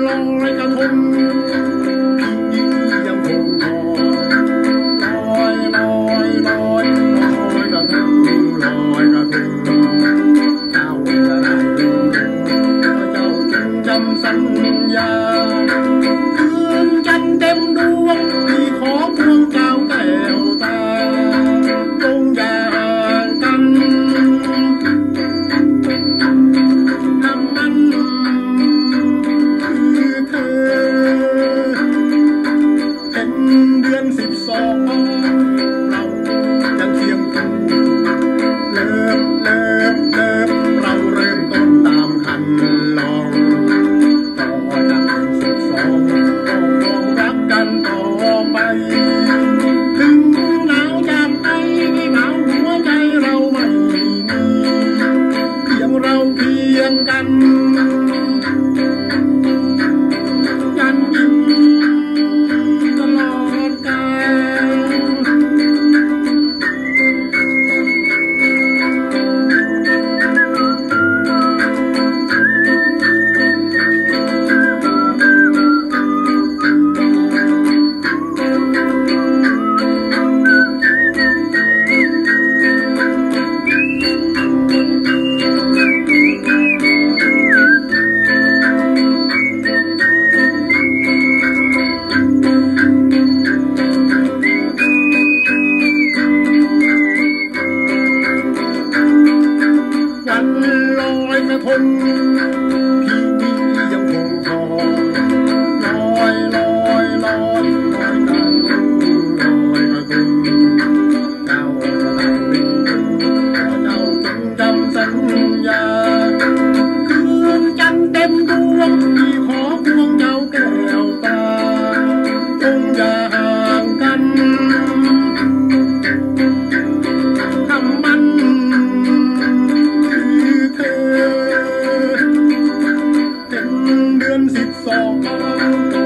ลอยกระทงยังคงลอยกระทงลอยกระทงเจ้าจะได้รู้เจ้าจึงจำสัญญาคืนจันทร์เต็มดวงที่ขอพวงเจ้าแก้วตาจงอย่าห่างกันน้ำมันคือเธอเป็นเดือน12เรายังเคียงคู่เลิฟเราเริ่มต้นตามคันลองต่อจาก12ก็คงรักกันต่อไปถึงหนาวจากไปหนาวหัวใจเราไม่มีเพียงเราเพียงกันยันยิ้มตลอดกาลอยกระทงพี่ยังคงลอยกระทงเจ้าจะได้รู้เจ้าจงจำสัญญาคืนจันทร์เต็มดวงที่ขอพวงเจ้าแก้วตาจงอย่าห่างกันคำมันเป็นเดือน12